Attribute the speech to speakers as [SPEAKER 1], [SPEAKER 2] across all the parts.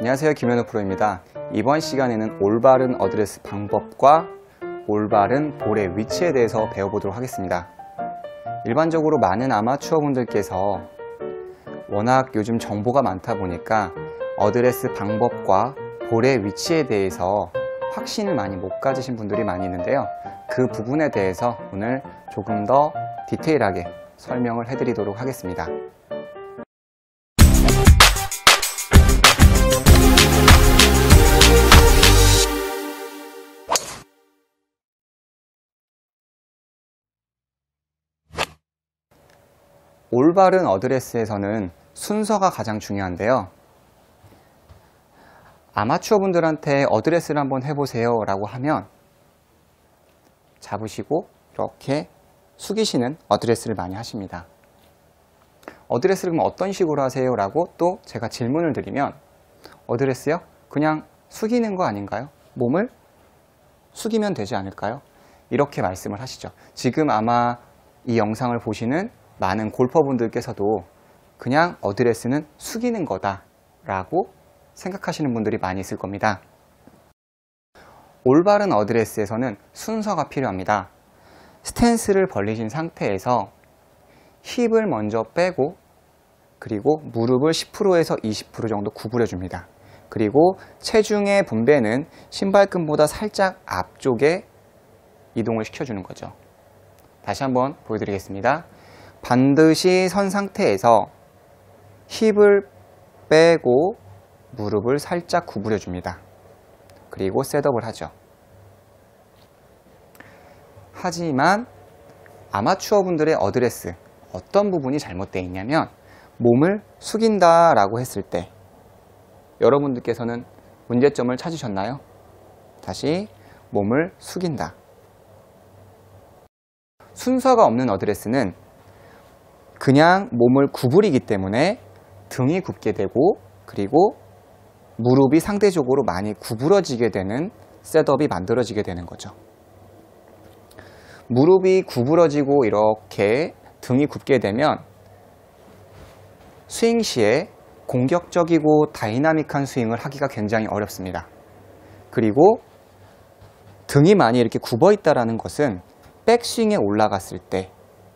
[SPEAKER 1] 안녕하세요, 김현우 프로입니다. 이번 시간에는 올바른 어드레스 방법과 올바른 볼의 위치에 대해서 배워보도록 하겠습니다. 일반적으로 많은 아마추어 분들께서 워낙 요즘 정보가 많다 보니까 어드레스 방법과 볼의 위치에 대해서 확신을 많이 못 가지신 분들이 많이 있는데요. 그 부분에 대해서 오늘 조금 더 디테일하게 설명을 해드리도록 하겠습니다. 올바른 어드레스에서는 순서가 가장 중요한데요. 아마추어 분들한테 어드레스를 한번 해보세요 라고 하면 잡으시고 이렇게 숙이시는 어드레스를 많이 하십니다. 어드레스를 그럼 어떤 식으로 하세요? 라고 또 제가 질문을 드리면 어드레스요? 그냥 숙이는 거 아닌가요? 몸을 숙이면 되지 않을까요? 이렇게 말씀을 하시죠. 지금 아마 이 영상을 보시는 많은 골퍼분들께서도 그냥 어드레스는 숙이는 거다 라고 생각하시는 분들이 많이 있을 겁니다. 올바른 어드레스에서는 순서가 필요합니다. 스탠스를 벌리신 상태에서 힙을 먼저 빼고 그리고 무릎을 10%에서 20% 정도 구부려 줍니다. 그리고 체중의 분배는 신발끈보다 살짝 앞쪽에 이동을 시켜주는 거죠. 다시 한번 보여드리겠습니다. 반드시 선 상태에서 힙을 빼고 무릎을 살짝 구부려 줍니다. 그리고 셋업을 하죠. 하지만 아마추어 분들의 어드레스 어떤 부분이 잘못되어 있냐면 몸을 숙인다 라고 했을 때 여러분들께서는 문제점을 찾으셨나요? 다시 몸을 숙인다. 순서가 없는 어드레스는 그냥 몸을 구부리기 때문에 등이 굽게 되고 그리고 무릎이 상대적으로 많이 구부러지게 되는 셋업이 만들어지게 되는 거죠. 무릎이 구부러지고 이렇게 등이 굽게 되면 스윙 시에 공격적이고 다이나믹한 스윙을 하기가 굉장히 어렵습니다. 그리고 등이 많이 이렇게 굽어 있다는 것은 백스윙에 올라갔을 때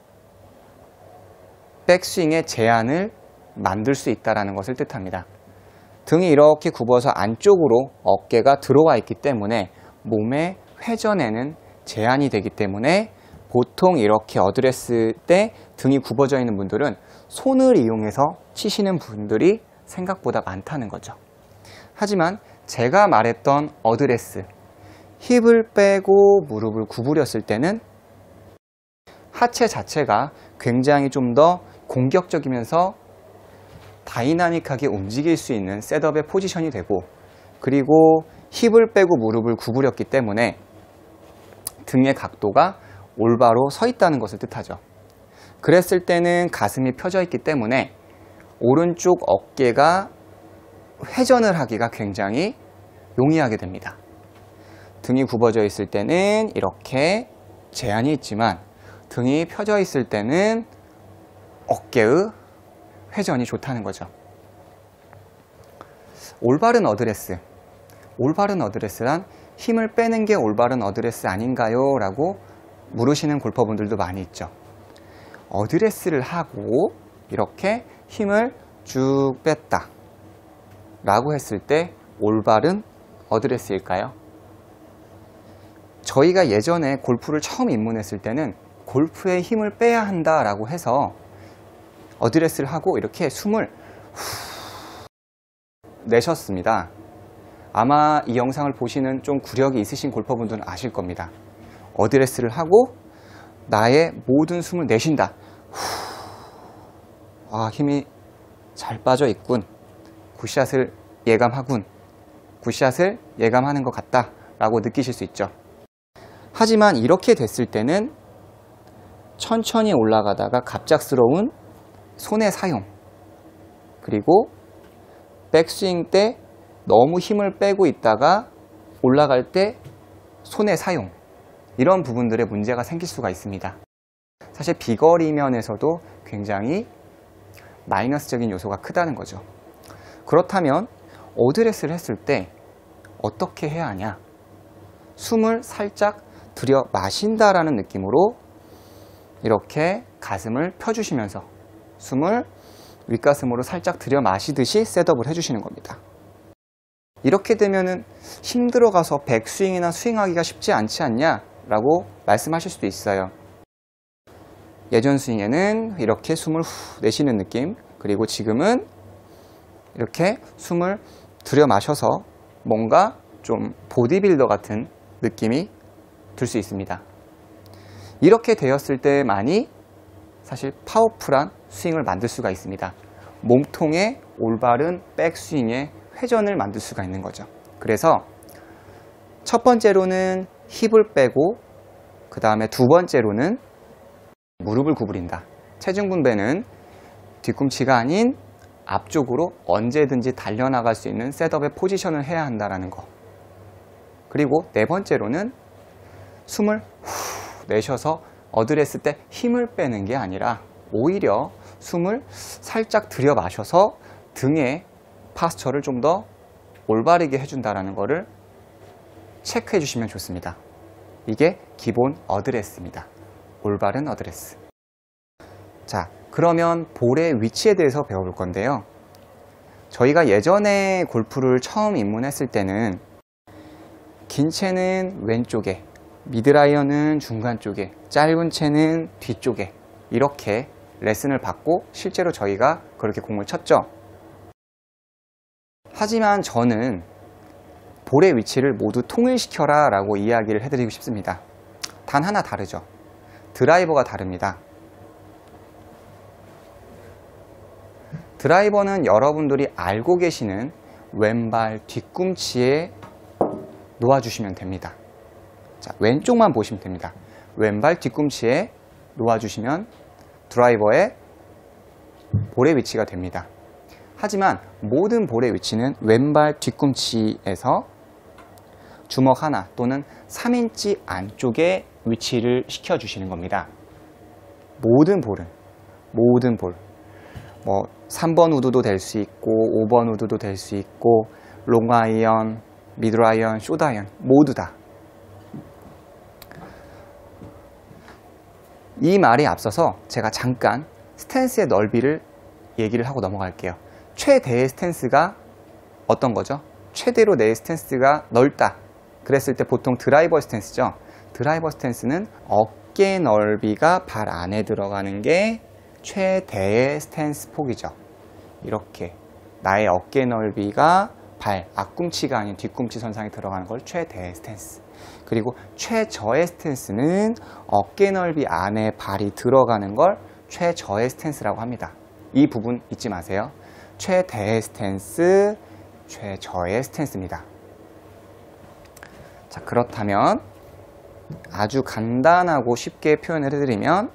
[SPEAKER 1] 백스윙의 제한을 만들 수 있다는 것을 뜻합니다. 등이 이렇게 굽어서 안쪽으로 어깨가 들어와 있기 때문에 몸의 회전에는 제한이 되기 때문에 보통 이렇게 어드레스 때 등이 굽어져 있는 분들은 손을 이용해서 치시는 분들이 생각보다 많다는 거죠. 하지만 제가 말했던 어드레스, 힙을 빼고 무릎을 구부렸을 때는 하체 자체가 굉장히 좀 더 공격적이면서 다이나믹하게 움직일 수 있는 셋업의 포지션이 되고 그리고 힙을 빼고 무릎을 구부렸기 때문에 등의 각도가 올바로 서 있다는 것을 뜻하죠. 그랬을 때는 가슴이 펴져 있기 때문에 오른쪽 어깨가 회전을 하기가 굉장히 용이하게 됩니다. 등이 굽어져 있을 때는 이렇게 제한이 있지만 등이 펴져 있을 때는 어깨의 회전이 좋다는 거죠. 올바른 어드레스. 올바른 어드레스란 힘을 빼는 게 올바른 어드레스 아닌가요? 라고 물으시는 골퍼분들도 많이 있죠. 어드레스를 하고 이렇게 힘을 쭉 뺐다 라고 했을 때 올바른 어드레스일까요? 저희가 예전에 골프를 처음 입문했을 때는 골프에 힘을 빼야 한다 라고 해서 어드레스를 하고 이렇게 숨을 내셨습니다. 아마 이 영상을 보시는 좀 구력이 있으신 골퍼분들은 아실 겁니다. 어드레스를 하고 나의 모든 숨을 내쉰다. 아, 힘이 잘 빠져 있군. 굿샷을 예감하군. 굿샷을 예감하는 것 같다 라고 느끼실 수 있죠. 하지만 이렇게 됐을 때는 천천히 올라가다가 갑작스러운 손의 사용 그리고 백스윙 때 너무 힘을 빼고 있다가 올라갈 때 손의 사용 이런 부분들에 문제가 생길 수가 있습니다. 사실 비거리 면에서도 굉장히 마이너스적인 요소가 크다는 거죠. 그렇다면 어드레스를 했을 때 어떻게 해야 하냐? 숨을 살짝 들여 마신다라는 느낌으로 이렇게 가슴을 펴주시면서 숨을 윗가슴으로 살짝 들여 마시듯이 셋업을 해주시는 겁니다. 이렇게 되면은 힘들어가서 백스윙이나 스윙하기가 쉽지 않지 않냐? 라고 말씀하실 수도 있어요. 예전 스윙에는 이렇게 숨을 후 내쉬는 느낌, 그리고 지금은 이렇게 숨을 들여 마셔서 뭔가 좀 보디빌더 같은 느낌이 들 수 있습니다. 이렇게 되었을 때만이 사실 파워풀한 스윙을 만들 수가 있습니다. 몸통의 올바른 백스윙의 회전을 만들 수가 있는 거죠. 그래서 첫 번째로는 힙을 빼고, 그 다음에 두 번째로는 무릎을 구부린다. 체중 분배는 뒤꿈치가 아닌 앞쪽으로 언제든지 달려나갈 수 있는 셋업의 포지션을 해야 한다는 거. 그리고 네 번째로는 숨을 후 내쉬어서 어드레스 때 힘을 빼는 게 아니라 오히려 숨을 살짝 들여 마셔서 등의 파스처를 좀 더 올바르게 해준다는 거를 체크해 주시면 좋습니다. 이게 기본 어드레스입니다. 올바른 어드레스. 자, 그러면 볼의 위치에 대해서 배워볼 건데요. 저희가 예전에 골프를 처음 입문했을 때는 긴 채는 왼쪽에, 미드라이언은 중간 쪽에, 짧은 채는 뒤쪽에 이렇게 레슨을 받고 실제로 저희가 그렇게 공을 쳤죠. 하지만 저는 볼의 위치를 모두 통일시켜라 라고 이야기를 해드리고 싶습니다. 단 하나 다르죠. 드라이버가 다릅니다. 드라이버는 여러분들이 알고 계시는 왼발 뒤꿈치에 놓아주시면 됩니다. 자, 왼쪽만 보시면 됩니다. 왼발 뒤꿈치에 놓아주시면 드라이버의 볼의 위치가 됩니다. 하지만 모든 볼의 위치는 왼발 뒤꿈치에서 주먹 하나 또는 3인치 안쪽에 위치를 시켜주시는 겁니다. 모든 볼은, 모든 볼. 3번 우드도 될 수 있고 5번 우드도 될 수 있고 롱아이언, 미드아이언, 숏아이언 모두 다. 이 말에 앞서서 제가 잠깐 스탠스의 넓이를 얘기를 하고 넘어갈게요. 최대의 스탠스가 어떤 거죠? 최대로 내 스탠스가 넓다. 그랬을 때 보통 드라이버 스탠스죠. 드라이버 스탠스는 어깨 넓이가 발 안에 들어가는 게 최대의 스탠스 폭이죠. 이렇게 나의 어깨 넓이가 발, 앞꿈치가 아닌 뒤꿈치 선상에 들어가는 걸 최대의 스탠스. 그리고 최저의 스탠스는 어깨 넓이 안에 발이 들어가는 걸 최저의 스탠스라고 합니다. 이 부분 잊지 마세요. 최대의 스탠스, 최저의 스탠스입니다. 자, 그렇다면 아주 간단하고 쉽게 표현을 해드리면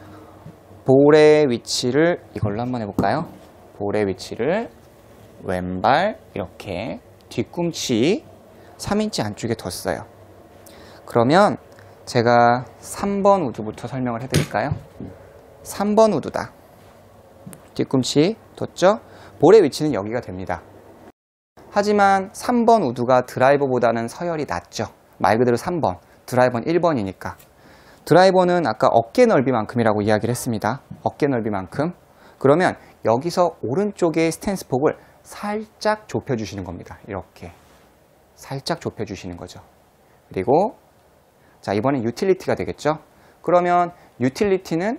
[SPEAKER 1] 볼의 위치를 이걸로 한번 해볼까요? 볼의 위치를 왼발 이렇게 뒤꿈치 3인치 안쪽에 뒀어요. 그러면 제가 3번 우드부터 설명을 해드릴까요? 3번 우드다. 뒤꿈치 뒀죠? 볼의 위치는 여기가 됩니다. 하지만 3번 우드가 드라이버보다는 서열이 낮죠. 말 그대로 3번, 드라이버는 1번이니까. 드라이버는 아까 어깨 넓이만큼이라고 이야기를 했습니다. 어깨 넓이만큼. 그러면 여기서 오른쪽의 스탠스 폭을 살짝 좁혀주시는 겁니다. 이렇게 살짝 좁혀주시는 거죠. 그리고 자, 이번엔 유틸리티가 되겠죠. 그러면 유틸리티는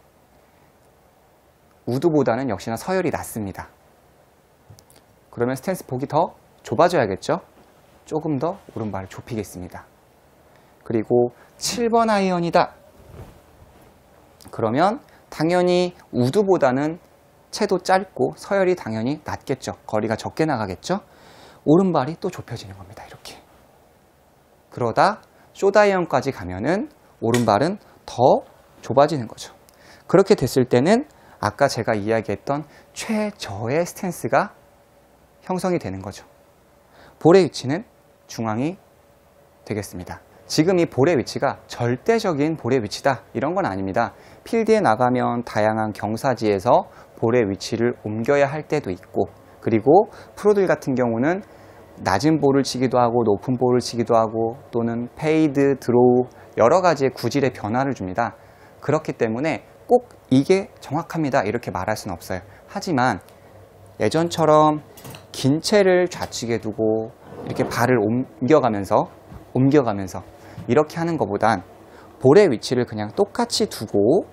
[SPEAKER 1] 우드보다는 역시나 서열이 낮습니다. 그러면 스탠스 폭이 더 좁아져야겠죠. 조금 더 오른발을 좁히겠습니다. 그리고 7번 아이언이다. 그러면 당연히 우드보다는 채도 짧고 서열이 당연히 낮겠죠. 거리가 적게 나가겠죠. 오른발이 또 좁혀지는 겁니다. 이렇게. 그러다 숏아이언까지 가면은 오른발은 더 좁아지는 거죠. 그렇게 됐을 때는 아까 제가 이야기했던 최저의 스탠스가 형성이 되는 거죠. 볼의 위치는 중앙이 되겠습니다. 지금 이 볼의 위치가 절대적인 볼의 위치다 이런 건 아닙니다. 필드에 나가면 다양한 경사지에서 볼의 위치를 옮겨야 할 때도 있고, 그리고 프로들 같은 경우는 낮은 볼을 치기도 하고 높은 볼을 치기도 하고 또는 페이드, 드로우 여러 가지의 구질의 변화를 줍니다. 그렇기 때문에 꼭 이게 정확합니다 이렇게 말할 수는 없어요. 하지만 예전처럼 긴 채를 좌측에 두고 이렇게 발을 옮겨가면서 이렇게 하는 것보단 볼의 위치를 그냥 똑같이 두고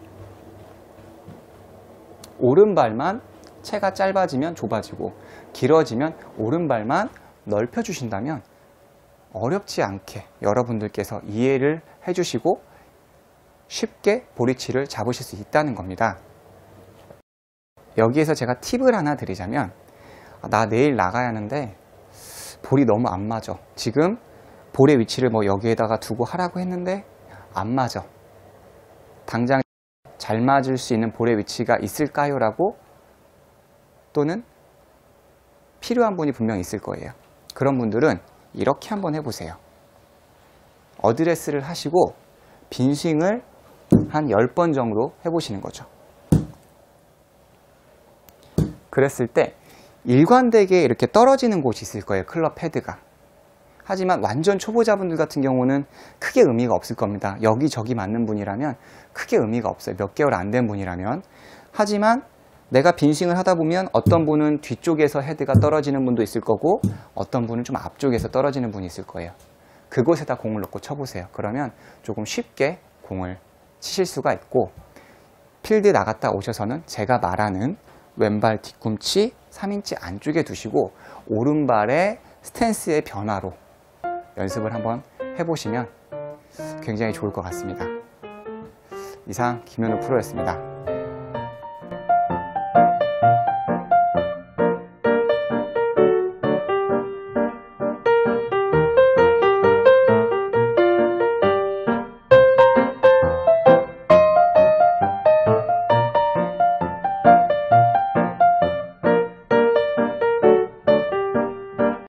[SPEAKER 1] 오른발만 채가 짧아지면 좁아지고 길어지면 오른발만 넓혀주신다면 어렵지 않게 여러분들께서 이해를 해주시고 쉽게 볼 위치를 잡으실 수 있다는 겁니다. 여기에서 제가 팁을 하나 드리자면 나 내일 나가야 하는데 볼이 너무 안 맞아. 지금 볼의 위치를 뭐 여기에다가 두고 하라고 했는데 안 맞아. 당장 잘 맞을 수 있는 볼의 위치가 있을까요? 라고 또는 필요한 분이 분명 있을 거예요. 그런 분들은 이렇게 한번 해보세요. 어드레스를 하시고 빈스윙을 한 10번 정도 해보시는 거죠. 그랬을 때 일관되게 이렇게 떨어지는 곳이 있을 거예요. 클럽 헤드가. 하지만 완전 초보자분들 같은 경우는 크게 의미가 없을 겁니다. 여기저기 맞는 분이라면 크게 의미가 없어요. 몇 개월 안 된 분이라면. 하지만 내가 빈스윙을 하다 보면 어떤 분은 뒤쪽에서 헤드가 떨어지는 분도 있을 거고 어떤 분은 좀 앞쪽에서 떨어지는 분이 있을 거예요. 그곳에다 공을 넣고 쳐보세요. 그러면 조금 쉽게 공을 치실 수가 있고 필드 나갔다 오셔서는 제가 말하는 왼발 뒤꿈치 3인치 안쪽에 두시고 오른발의 스탠스의 변화로 연습을 한번 해보시면 굉장히 좋을 것 같습니다. 이상 김현우 프로였습니다.